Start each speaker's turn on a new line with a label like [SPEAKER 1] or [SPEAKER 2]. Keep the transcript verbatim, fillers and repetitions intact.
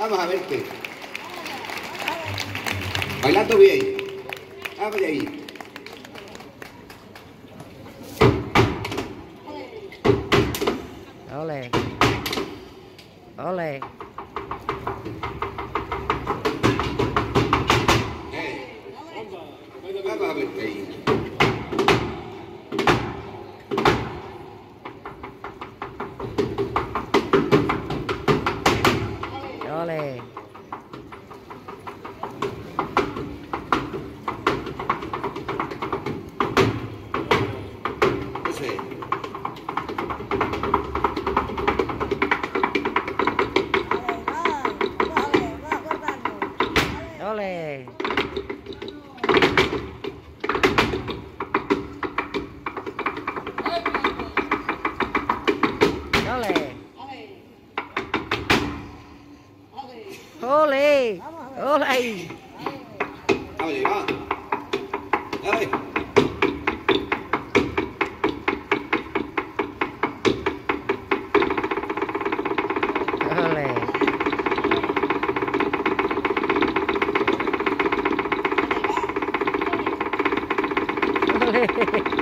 [SPEAKER 1] Vamos a verte. Bailando bien. Vamos de ahí.
[SPEAKER 2] Ole. Ole.
[SPEAKER 1] Eh. Vamos a verte ahí.
[SPEAKER 2] Ole.
[SPEAKER 1] Eso es.
[SPEAKER 2] Ole. Ole. Ole. Ole.
[SPEAKER 1] Vamos ahí, va. Dale.
[SPEAKER 2] Ole. Ole.